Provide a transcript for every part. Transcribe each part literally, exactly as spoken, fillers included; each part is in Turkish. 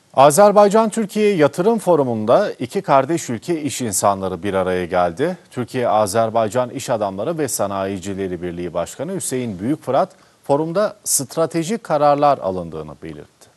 Azerbaycan-Türkiye Yatırım Forumu'nda iki kardeş ülke iş insanları bir araya geldi. Türkiye-Azerbaycan İş Adamları ve Sanayicileri Birliği Başkanı Hüseyin Büyükfırat, forumda stratejik kararlar alındığını belirtti.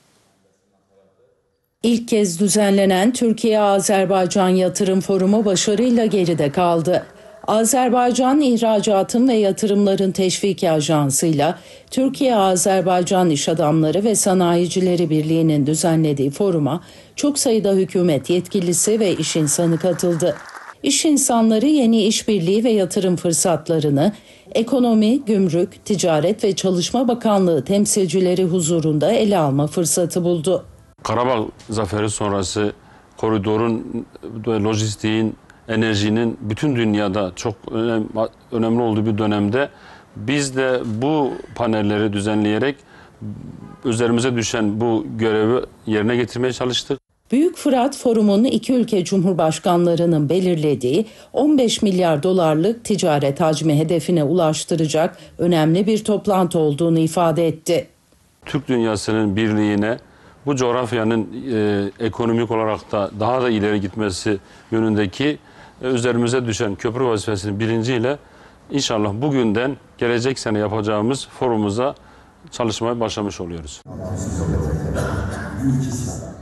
İlk kez düzenlenen Türkiye-Azerbaycan Yatırım Forumu başarıyla geride kaldı. Azerbaycan İhracatın ve Yatırımların Teşviki Ajansı'yla Türkiye-Azerbaycan İş Adamları ve Sanayicileri Birliği'nin düzenlediği foruma çok sayıda hükümet yetkilisi ve iş insanı katıldı. İş insanları yeni işbirliği ve yatırım fırsatlarını Ekonomi, Gümrük, Ticaret ve Çalışma Bakanlığı temsilcileri huzurunda ele alma fırsatı buldu. Karabağ zaferi sonrası koridorun, lojistiğin, enerjinin bütün dünyada çok önem, önemli olduğu bir dönemde biz de bu panelleri düzenleyerek üzerimize düşen bu görevi yerine getirmeye çalıştık. Büyükfırat Forum'un iki ülke cumhurbaşkanlarının belirlediği on beş milyar dolarlık ticaret hacmi hedefine ulaştıracak önemli bir toplantı olduğunu ifade etti. Türk dünyasının birliğine, bu coğrafyanın e, ekonomik olarak da daha da ileri gitmesi yönündeki e, üzerimize düşen köprü vazifesinin bilinciyle inşallah bugünden gelecek sene yapacağımız forumuza çalışmaya başlamış oluyoruz.